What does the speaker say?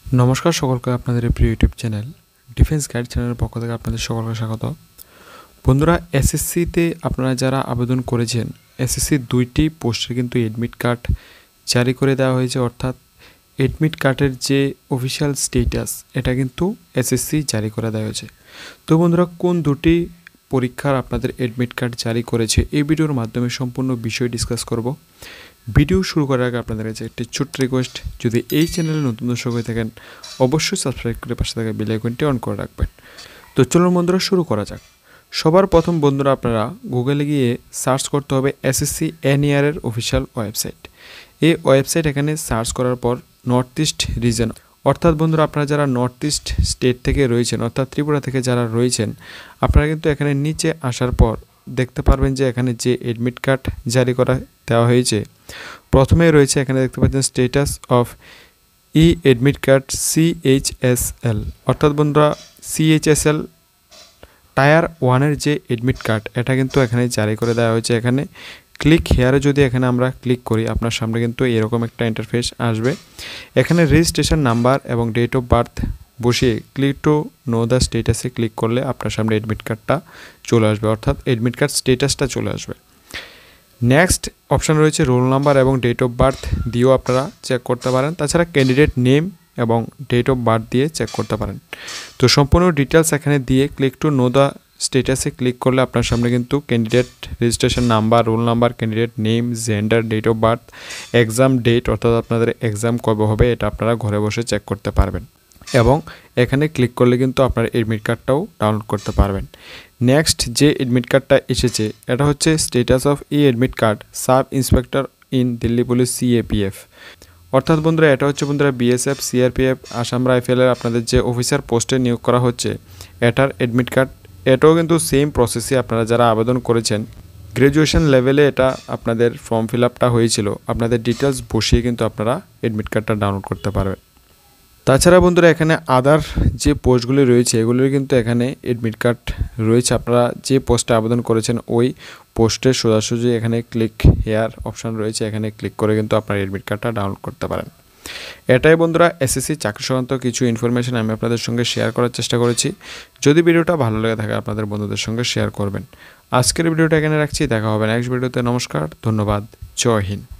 নমস্কার সকলকে আপনাদের প্রিয় ইউটিউব চ্যানেল ডিফেন্স গাইড চ্যানেলের পক্ষ থেকে আপনাদের সকলকে স্বাগত। বন্ধুরা, এসএসসিতে আপনারা যারা আবেদন করেছেন এসএসসি 2টি পোস্টের কিন্তু এডমিট কার্ড জারি করে দেওয়া হয়েছে, অর্থাৎ এডমিট কার্ডের যে অফিসিয়াল স্টেটাস এটা কিন্তু এসএসসি জারি করে দেওয়া হয়েছে। তো বন্ধুরা, কোন দুটি পরীক্ষার আপনাদের এডমিট কার্ড জারি করেছে এই ভিডিওর মাধ্যমে সম্পূর্ণ বিষয় ডিসকাস করব। ভিডিও শুরু করার আগে আপনাদের কাছে একটি ছোট্ট রিকোয়েস্ট, যদি এই চ্যানেলে নতুন দর্শক হয়ে থাকেন অবশ্যই সাবস্ক্রাইব করে পাশে থাকা বেল আইকনটি অন করে রাখবেন। তো চলুন বন্ধুরা শুরু করা যাক। সবার প্রথম বন্ধুরা, আপনারা গুগলে গিয়ে সার্চ করতে হবে এসএসসি এর অফিসিয়াল ওয়েবসাইট। এই ওয়েবসাইট এখানে সার্চ করার পর নর্থ ইস্ট রিজন, অর্থাৎ বন্ধুরা আপনারা যারা নর্থ ইস্ট স্টেট থেকে রয়েছেন অর্থাৎ ত্রিপুরা থেকে যারা রয়েছেন, আপনারা কিন্তু এখানে নিচে আসার পর দেখতে পারবেন যে এখানে যে এডমিট কার্ড জারি করা দেওয়া হয়েছে প্রথমে রয়েছে এখানে দেখতে পাচ্ছেন status of e admit card CHSL, অর্থাৎ বন্ধুরা CHSL টায়ার 1-এর যে এডমিট কার্ড এটা কিন্তু এখানে জারি করে দেওয়া হয়েছে। এখানে ক্লিক হেয়ারে যদি এখানে আমরা ক্লিক করি আপনার সামনে কিন্তু এরকম একটা ইন্টারফেস আসবে। এখানে রেজিস্ট্রেশন নাম্বার এবং ডেট অফ বার্থ বসিয়ে ক্লিক টু নো দ্য স্টেটাসে ক্লিক করলে আপনার সামনে এডমিট কার্ডটা চলে আসবে, অর্থাৎ এডমিট কার্ড স্টেটাসটা চলে আসবে। নেক্সট অপশান রয়েছে রোল নাম্বার এবং ডেট অফ বার্থ দিয়েও আপনারা চেক করতে পারেন, তাছাড়া ক্যান্ডিডেট নেম এবং ডেট অফ বার্থ দিয়ে চেক করতে পারেন। তো সম্পূর্ণ ডিটেলস এখানে দিয়ে ক্লিক টু নো দ্য স্টেটাসে ক্লিক করলে আপনার সামনে কিন্তু candidate registration number, roll number, candidate name, gender, date of birth, exam date অর্থাৎ আপনাদের এক্সাম কবে হবে এটা আপনারা ঘরে বসে চেক করতে পারবেন এবং এখানে ক্লিক করলে কিন্তু আপনার এডমিট কার্ডটাও ডাউনলোড করতে পারবেন। নেক্সট যে এডমিট কার্ডটা এসেছে এটা হচ্ছে status of e admit card sub inspector in Delhi police CAPF, অর্থাৎ বন্ধুরা এটা হচ্ছে বন্ধুরা BSF CRPF আসাম রাইফেলের আপনাদের যে অফিসার পোস্টে নিয়োগ করা হচ্ছে এটার এডমিট কার্ড। এটাও কিন্তু সেম প্রসেসে আপনারা যারা আবেদন করেছেন গ্র্যাজুয়েশন লেভেলে এটা আপনাদের ফর্ম ফিল আপটা হয়েছিল, আপনাদের ডিটেলস বসিয়ে কিন্তু আপনারা এডমিট কার্ডটা ডাউনলোড করতে পারবেন। তাছাড়া বন্ধুরা এখানে আদার যে পোস্টগুলি রয়েছে এগুলির কিন্তু এখানে এডমিট কার্ড রয়েছে। আপনারা যে পোস্টে আবেদন করেছেন ওই পোস্টের সোজাসুজি এখানে ক্লিক হেয়ার অপশান রয়েছে, এখানে ক্লিক করে কিন্তু আপনার এডমিট কার্ডটা ডাউনলোড করতে পারেন। এটাই বন্ধুরা এসএসসি চাকরি সংক্রান্ত কিছু ইনফরমেশন আমি আপনাদের সঙ্গে শেয়ার করার চেষ্টা করেছি। যদি ভিডিওটা ভালো লেগে থাকে আপনাদের বন্ধুদের সঙ্গে শেয়ার করবেন। আজকের ভিডিওটা এখানে রাখছি, দেখা হবে নেক্সট ভিডিওতে। নমস্কার, ধন্যবাদ, জয় হিন্দ।